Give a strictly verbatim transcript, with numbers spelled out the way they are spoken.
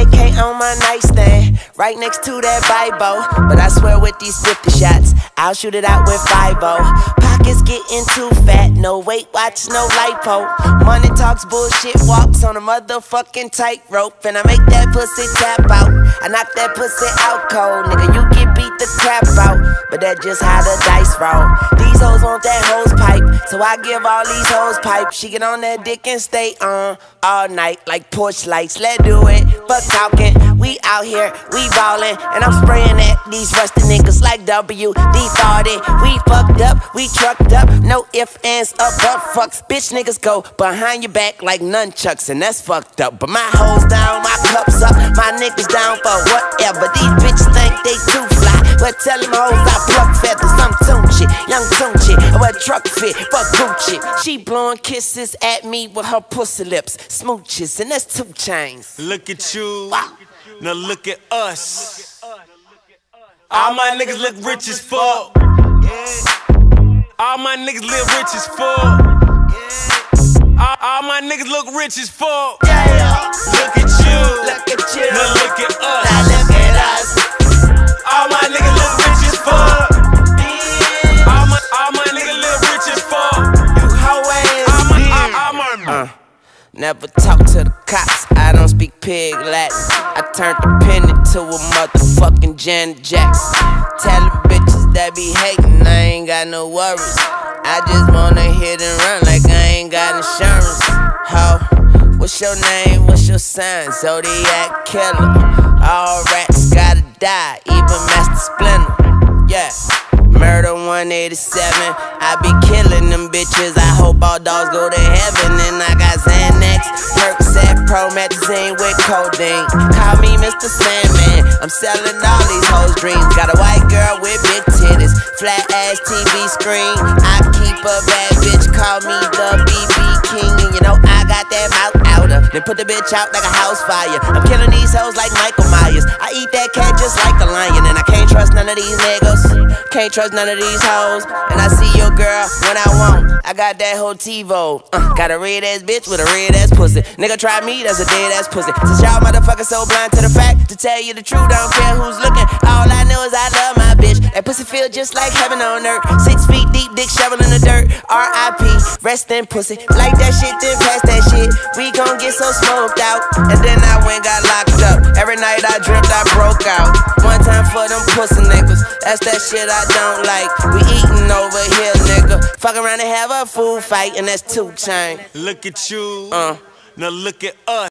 A K on my nightstand, right next to that Bible. But I swear with these fifty shots, I'll shoot it out with five oh. Pockets getting too fat, no Weight Watch, no lipo. Money talks, bullshit walks on a motherfucking tightrope. And I make that pussy tap out, I knock that pussy out cold. Nigga, you get beat the crap out, but that's just how the dice roll. These hoes want that hose pipe, so I give all these hoes pipe. She get on that dick and stay on all night like porch lights. Let's do it, fuck talking. We out here, we ballin', and I'm spraying at these rusty niggas like W D forty. We fucked up, we trucked up, no ifs, ands, or but fucks. Bitch niggas go behind your back like nunchucks, and that's fucked up. But my hoes down, my cups up, my niggas down for whatever. These bitches think they too fly, but tell them hoes I pluck feathers. I'm Tunchi, young Tunchi, I wear truck fit, fuck Gucci. She blowing kisses at me with her pussy lips, smooches, and that's two chains. Look at you, wow. Now look at us. All my niggas look rich as fuck. All my niggas live rich as fuck. All, all my niggas look rich as fuck. Yeah. Look at you, Look at you. now look at us. Now look at us. All my niggas look rich as fuck. All my, all my niggas live rich as fuck. You hoe ass. All my, all, all my uh, Never talk to the cops, I don't speak pig Latin. I turned the penny to a motherfucking Janet Jackson. Tell the bitches that be hatin', I ain't got no worries. I just wanna hit and run like I ain't got insurance. Ho, what's your name, what's your sign? Zodiac killer. All rats gotta die, even Master Splinter. Yeah. Murder one eighty-seven, I be killing them bitches. I hope all dogs go to heaven. And I got Xanax, Percocet, Promethazine with codeine. Call me Mister Sandman, I'm selling all these hoes' dreams. Got a white girl with big titties, flat ass T V screen. I keep a bad bitch, call me the B B King. And you know I got that mouth outer, then put the bitch out like a house fire. I'm killing these hoes like Michael Myers. I eat that cat just like a lion. And I can't trust none of these niggas, can't trust none of these hoes. And I see your girl when I want, I got that whole TiVo. uh, Got a red ass bitch with a red ass pussy. Nigga try me, that's a dead ass pussy. Since y'all motherfuckers so blind to the fact, to tell you the truth, I don't care who's looking. All I know is I love my bitch. That pussy feel just like heaven on earth. Six feet deep, dick shovel in the dirt. R I P, rest in pussy. Like that shit, then pass that shit. We gon' get so smoked out. And then I went got locked up. Every night I dreamt I broke out. One time for them pussy niggas, that's that shit I don't like. We eatin' over here, nigga. Fuck around and have a food fight, and that's two chain. Look at you, Uh. now look at us.